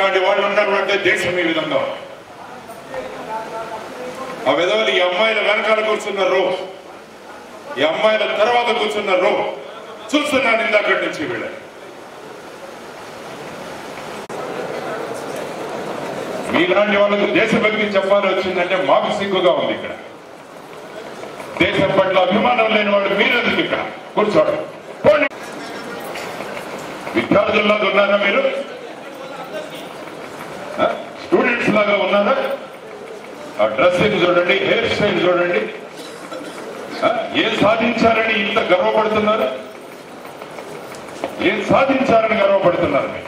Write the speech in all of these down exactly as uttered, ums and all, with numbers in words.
ఇట్లాంటి వాళ్ళు ఉన్నటువంటి దేశం ఈ విధంగా ఆ విధవలు ఈ అమ్మాయిల వెనకాల కూర్చున్నారు, ఈ అమ్మాయిల తర్వాత కూర్చున్నారు. చూస్తున్నాను ఇందాకటి నుంచి వీళ్ళ మీలాంటి వాళ్ళకు దేశభక్తి చెప్పాలి వచ్చిందంటే మాకు సిగ్గుగా ఉంది. ఇక్కడ దేశం పట్ల అభిమానం లేని వాళ్ళు మీరెందుకు ఇక్కడ కూర్చోండి. విద్యార్థుల్లాగా ఉన్నారా మీరు? స్టూడెంట్స్ లాగా ఉన్నారా? ఆ డ్రెస్సింగ్ చూడండి, హెయిర్ స్టైల్ చూడండి. ఏం సాధించారని ఇంత గర్వపడుతున్నారు? ఏం సాధించారని గర్వపడుతున్నారు మీరు?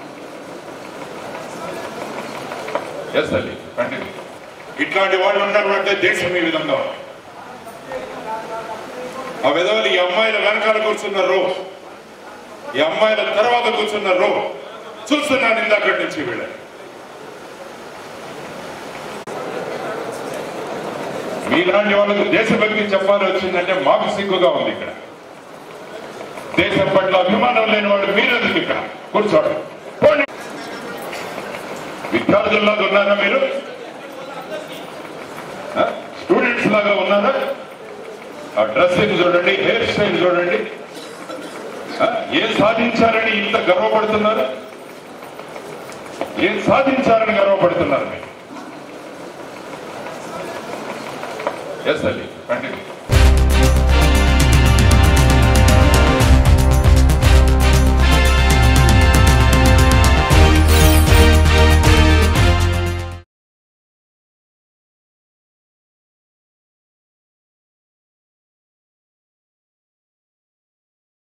ఎస్ అండి, కంటిన్యూ. ఇట్లాంటి వాళ్ళు ఉన్నటువంటి దేశం ఈ విధంగా ఆ విధవలు ఈ అమ్మాయిల వెనకాల కూర్చున్నారు, ఈ అమ్మాయిల తర్వాత కూర్చున్నారు. చూస్తున్నాను ఇందాకటి నుంచి వీళ్ళ మీలాంటి వాళ్ళకు దేశభక్తి చెప్పాలి వచ్చిందంటే మాకు సిగ్గుగా ఉంది. ఇక్కడ దేశం పట్ల అభిమానం లేని వాళ్ళు మీరెందుకు ఇక్కడ కూర్చోండి. విద్యార్థుల్లాగా ఉన్నారా మీరు? స్టూడెంట్స్ లాగా ఉన్నారా? ఆ డ్రెస్సింగ్ చూడండి, హెయిర్ స్టైల్ చూడండి. ఏం సాధించారని ఇంత గర్వపడుతున్నారు? ఏం సాధించారని గర్వపడుతున్నారు మీరు? ఎస్ అండి, కంటిన్యూ.